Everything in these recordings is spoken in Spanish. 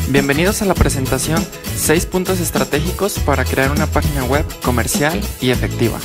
Bienvenidos a la presentación 6 puntos estratégicos para crear una página web comercial y efectiva.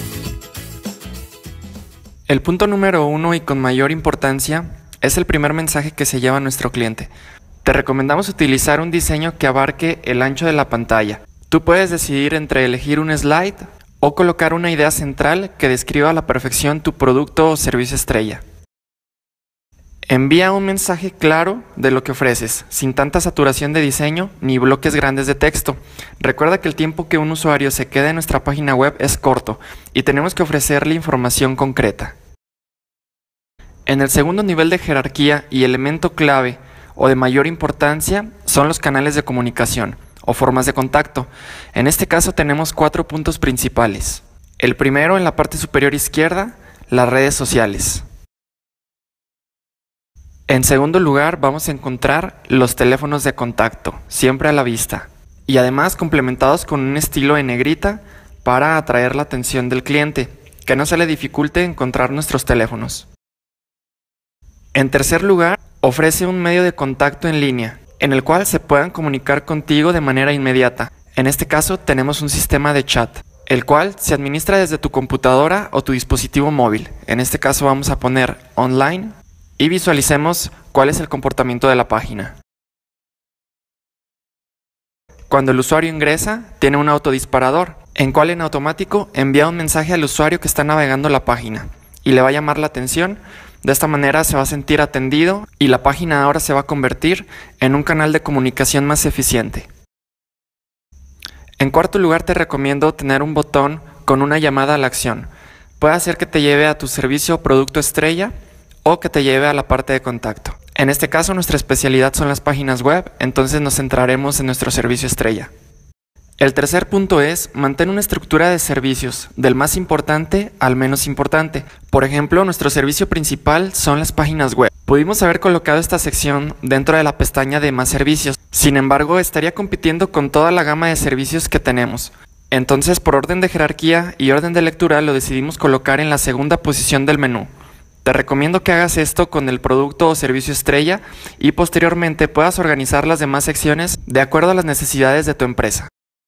El punto número 1 y con mayor importancia es el primer mensaje que se lleva nuestro cliente. Te recomendamos utilizar un diseño que abarque el ancho de la pantalla. Tú puedes decidir entre elegir un slide o colocar una idea central que describa a la perfección tu producto o servicio estrella. Envía un mensaje claro de lo que ofreces, sin tanta saturación de diseño ni bloques grandes de texto. Recuerda que el tiempo que un usuario se queda en nuestra página web es corto y tenemos que ofrecerle información concreta. En el segundo nivel de jerarquía y elemento clave o de mayor importancia son los canales de comunicación o formas de contacto. En este caso tenemos 4 puntos principales. El primero, en la parte superior izquierda, las redes sociales. En segundo lugar, vamos a encontrar los teléfonos de contacto, siempre a la vista, y además complementados con un estilo en negrita para atraer la atención del cliente, que no se le dificulte encontrar nuestros teléfonos. En tercer lugar, ofrece un medio de contacto en línea, en el cual se puedan comunicar contigo de manera inmediata. En este caso, tenemos un sistema de chat, el cual se administra desde tu computadora o tu dispositivo móvil. En este caso vamos a poner online. Y visualicemos cuál es el comportamiento de la página. Cuando el usuario ingresa, tiene un autodisparador, en cual en automático envía un mensaje al usuario que está navegando la página y le va a llamar la atención. De esta manera se va a sentir atendido y la página ahora se va a convertir en un canal de comunicación más eficiente. En cuarto lugar, te recomiendo tener un botón con una llamada a la acción. Puede hacer que te lleve a tu servicio o producto estrella o que te lleve a la parte de contacto. En este caso nuestra especialidad son las páginas web, entonces nos centraremos en nuestro servicio estrella. El tercer punto es mantén una estructura de servicios, del más importante al menos importante. Por ejemplo, nuestro servicio principal son las páginas web. Pudimos haber colocado esta sección dentro de la pestaña de más servicios, sin embargo estaría compitiendo con toda la gama de servicios que tenemos. Entonces, por orden de jerarquía y orden de lectura, lo decidimos colocar en la segunda posición del menú. Te recomiendo que hagas esto con el producto o servicio estrella y posteriormente puedas organizar las demás secciones de acuerdo a las necesidades de tu empresa.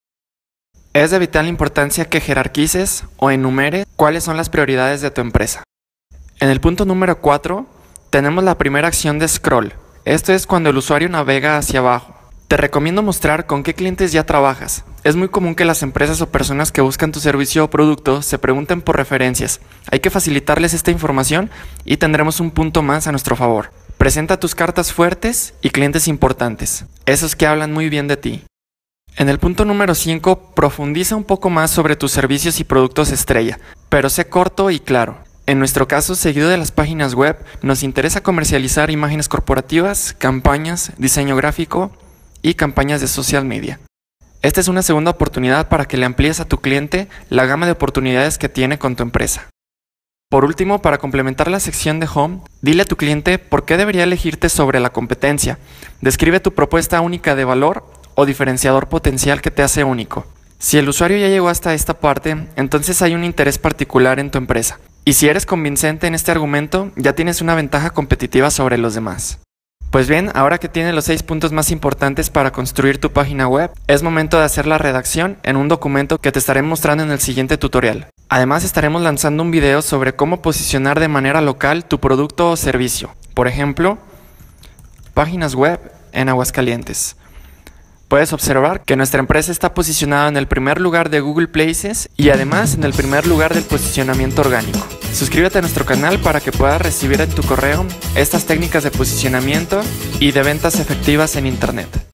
Es de vital importancia que jerarquices o enumeres cuáles son las prioridades de tu empresa. En el punto número 4 tenemos la primera acción de scroll. Esto es cuando el usuario navega hacia abajo. Te recomiendo mostrar con qué clientes ya trabajas. Es muy común que las empresas o personas que buscan tu servicio o producto se pregunten por referencias. Hay que facilitarles esta información y tendremos un punto más a nuestro favor. Presenta tus cartas fuertes y clientes importantes, esos que hablan muy bien de ti. En el punto número 5, profundiza un poco más sobre tus servicios y productos estrella, pero sé corto y claro. En nuestro caso, seguido de las páginas web, nos interesa comercializar imágenes corporativas, campañas, diseño gráfico y campañas de social media. Esta es una segunda oportunidad para que le amplíes a tu cliente la gama de oportunidades que tiene con tu empresa. Por último, para complementar la sección de Home, dile a tu cliente por qué debería elegirte sobre la competencia. Describe tu propuesta única de valor o diferenciador potencial que te hace único. Si el usuario ya llegó hasta esta parte, entonces hay un interés particular en tu empresa. Y si eres convincente en este argumento, ya tienes una ventaja competitiva sobre los demás. Pues bien, ahora que tienes los 6 puntos más importantes para construir tu página web, es momento de hacer la redacción en un documento que te estaré mostrando en el siguiente tutorial. Además, estaremos lanzando un video sobre cómo posicionar de manera local tu producto o servicio. Por ejemplo, páginas web en Aguascalientes. Puedes observar que nuestra empresa está posicionada en el primer lugar de Google Places y además en el primer lugar del posicionamiento orgánico. Suscríbete a nuestro canal para que puedas recibir en tu correo estas técnicas de posicionamiento y de ventas efectivas en Internet.